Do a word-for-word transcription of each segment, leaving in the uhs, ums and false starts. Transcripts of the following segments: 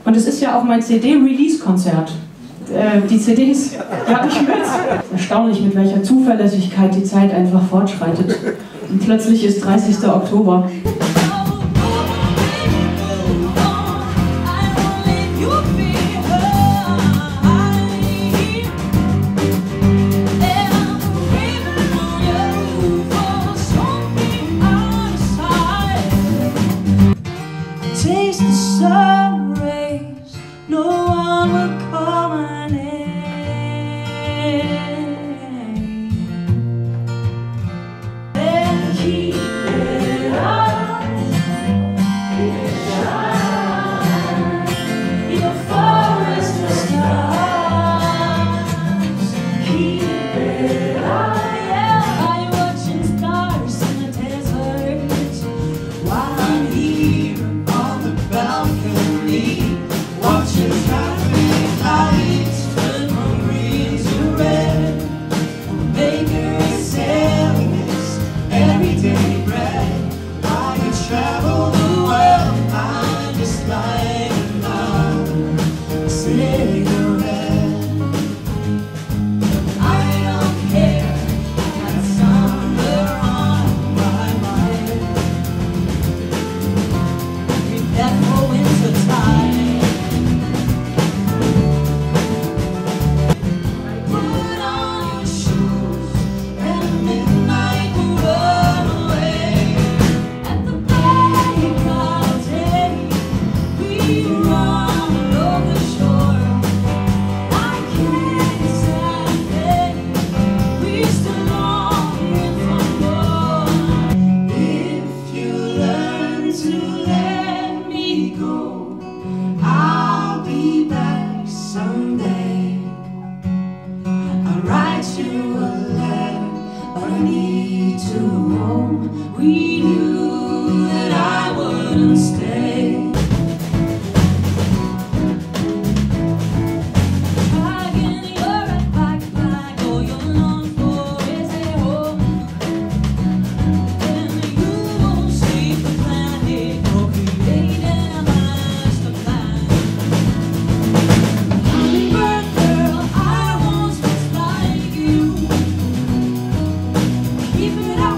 Und es ist ja auch mein C D-Release-Konzert. Äh, die C Ds, die habe ich mit. Erstaunlich, mit welcher Zuverlässigkeit die Zeit einfach fortschreitet. Und plötzlich ist dreißigster Oktober. Taste the sun rays, no one will call my name. And keep it up, keep it shine. Your forest of stars, keep it up. Yeah, I'm watching stars in the desert while I'm here. Watching traffic lights turn from green to red. Bakery selling this everyday bread. I could travel the world, I'm just like another cigarette. I don't care, that summer on my mind. That for winter time. We knew that I wouldn't stay. Dragging your red backpack, all you're known for is a home. Then you won't save the planet or create a master plan. Hummingbird girl, I want what's like you. Keep it up.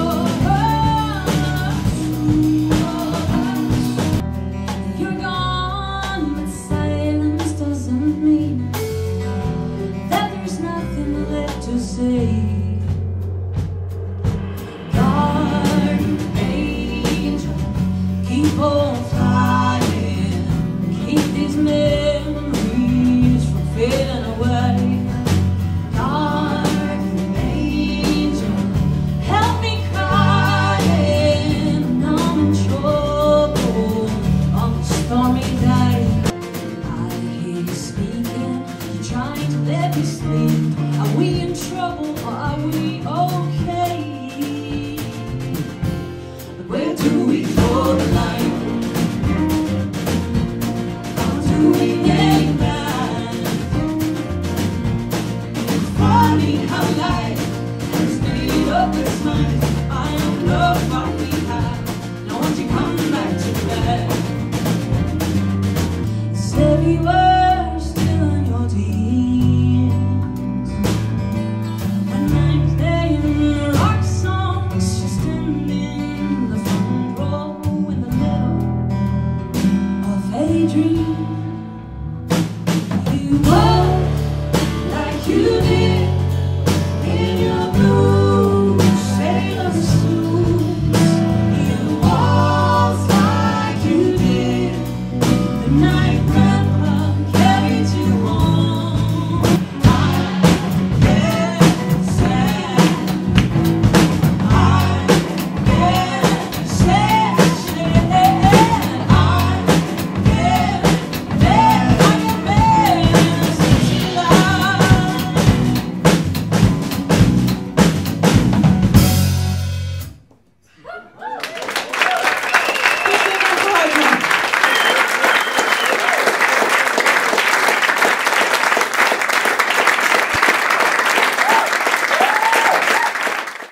To say, guardian angel, keep on flying, keep these memories from fading away. Guardian angel, help me crying, I'm in trouble on a stormy day. I hear you speaking, you're trying to let me sleep. Are we in trouble or are we okay? Where do we draw the line? How do we make that? It's funny how life has made up its mind. I don't know what we have. Now won't you come back to bed? Said we were still in your dreams. When I'm playing rock songs, you're standing in the front row in the middle of a dream. You were